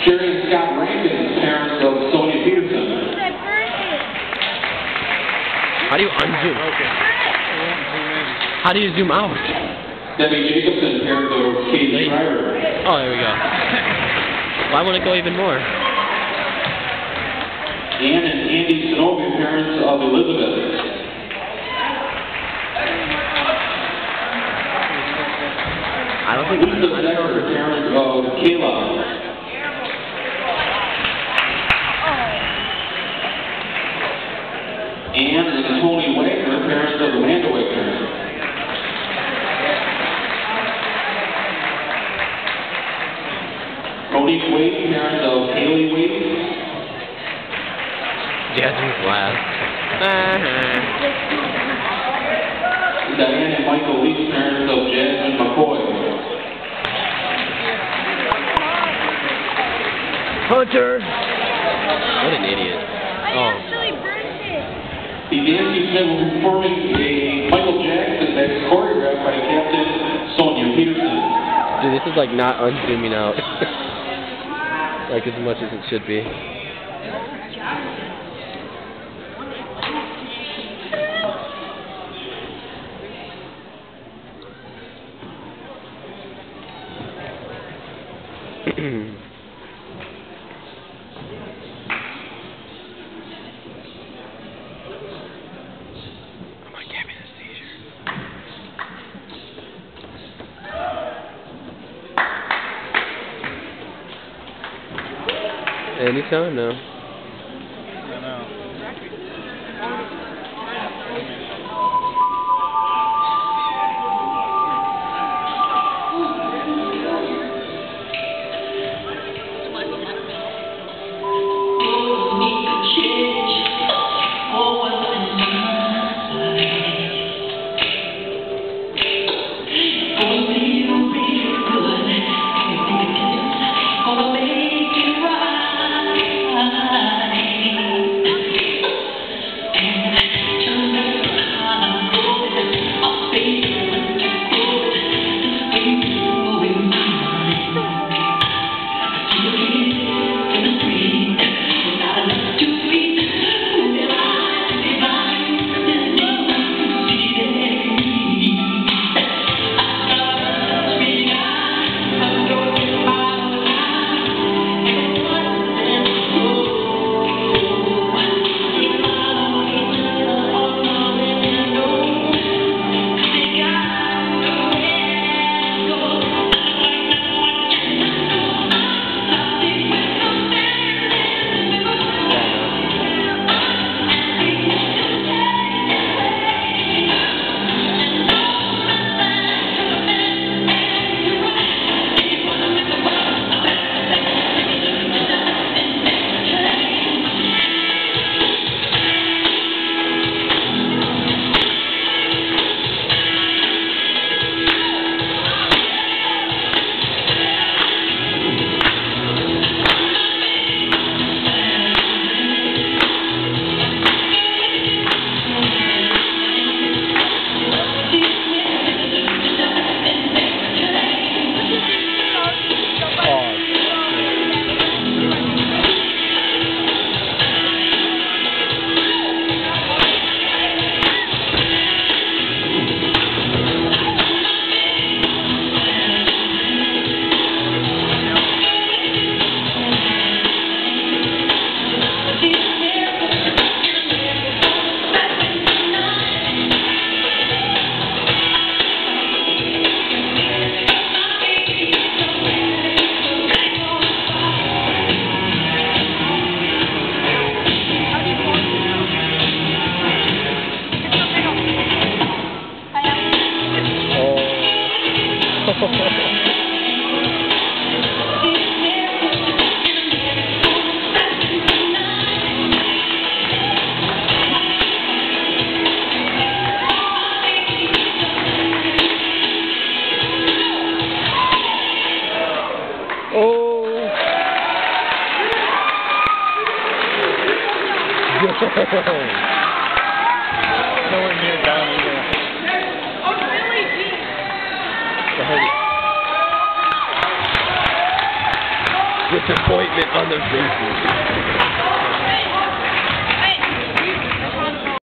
Jerry and Scott Rankin, parents of Sonia Peterson. How do you unzoom? Okay. How do you zoom out? Debbie Jacobson, parents of Katie Schreiber. Oh, there we go. Why won't it go even more? Ann and Andy Sonovia, parents of Elizabeth. I don't think Lisa Becker, parents of Kayla. Ann and Tony Wagner, parents of Amanda Wagner. Cody Wade, parents of Haley Wade. Jasmine's laugh. Diane and Michael Leach, parents of Jasmine McCoy. Hunter! What an idiot. Oh. The dancing set will be performing a Michael Jackson that's choreographed by Captain Sonia Peterson. Dude, this is like not unzooming out. Like as much as it should be. Anytime now. Nowhere near down either. Oh, really? Go ahead. Disappointment on their faces.